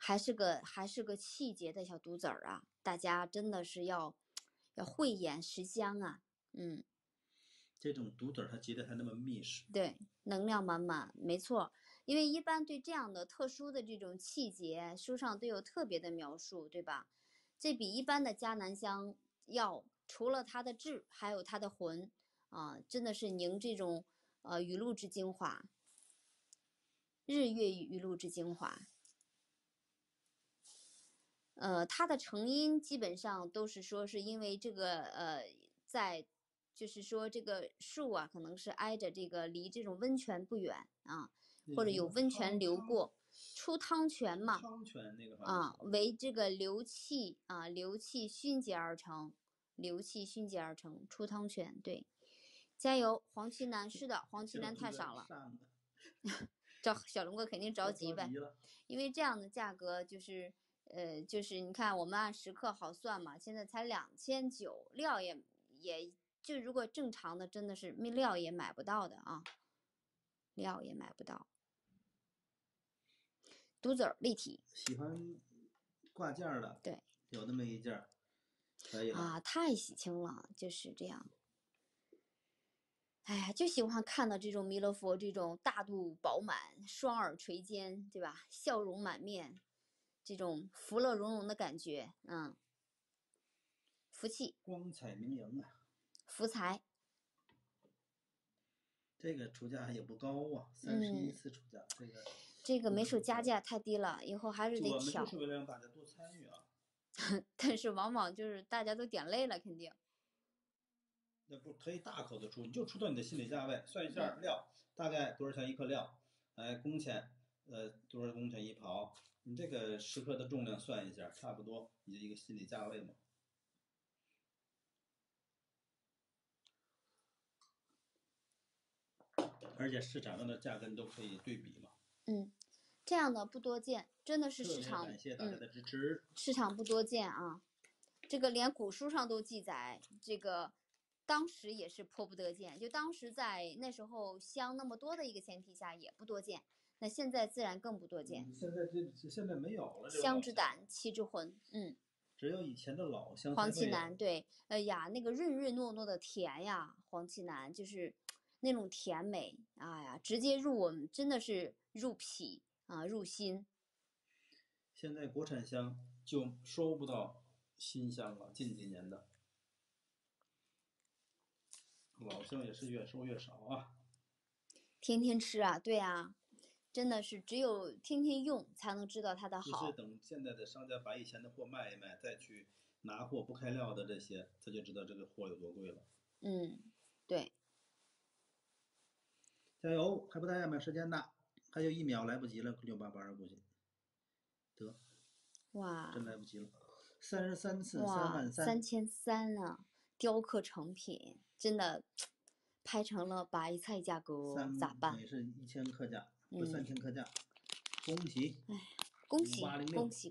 还是个气节的小独子儿啊！大家真的是要慧眼识香啊， 这种独子儿它结的还那么密实， 对，能量满满，没错。因为一般对这样的特殊的这种气节，书上都有特别的描述，对吧？这比一般的迦南香要除了它的质，还有它的魂啊，真的是凝这种雨露之精华，日月雨露之精华。它的成因基本上都是说是因为这个在就是说这个树啊，可能是挨着这个离这种温泉不远啊，或者有温泉流过，出汤泉嘛， 汤泉那个啊，为这个流气啊，流气熏结而成，流气熏结而成出汤泉。对，加油，黄芪楠，是的，黄芪楠太少了，找小龙哥肯定着急呗，因为这样的价格就是就是你看我们按10克好算嘛，现在才2900，料也就如果正常的真的是料也买不到的啊，料也买不到。独子儿立体， 喜欢挂件的， 对， 有那么一件可以了啊，太喜庆了，就是这样。哎呀，就喜欢看到这种弥勒佛这种大肚饱满、双耳垂肩，对吧？笑容满面，这种福乐融融的感觉，福气， 光彩明莹啊， 福财。 这个出价也不高啊，31次出价， 这个没数加价太低了，以后还是得我们挑。 就是为了让大家多参与啊。 但是往往就是大家都点累了，肯定。 那不可以大口的出，你就出到你的心理价位，算一下料大概多少钱一克料，工钱多少工钱一刨，你这个10克的重量算一下，差不多你的一个心理价位嘛。而且市场上的价格你都可以对比嘛。 这样的不多见，真的是市场。 特别感谢大家的支持。 市场不多见啊，这个连古书上都记载，这个当时也是颇不得见，就当时在那时候香那么多的一个前提下也不多见，那现在自然更不多见。 现在没有了。 香之胆，气之魂， 只有以前的老香。 黄芪楠，对，呀，那个润润糯糯的甜呀，黄芪楠就是那种甜美，哎呀，直接入我们真的是入脾啊，入心。 现在国产香就收不到新香了，近几年的老香也是越收越少啊。 天天吃啊，对啊，真的是只有天天用才能知道它的好。 就是等现在的商家把以前的货卖一卖，再去拿货不开料的这些，他就知道这个货有多贵了。 对。 加油，还不太满时间呢，还有1秒，来不及了，688估计。得， 哇， 真来不及了，33次哇 33000。 3300啊！雕刻成品，真的拍成了白菜价格，咋办？ 也是1000克价，不是3000克价，恭喜！ 哎，恭喜 5806 恭喜！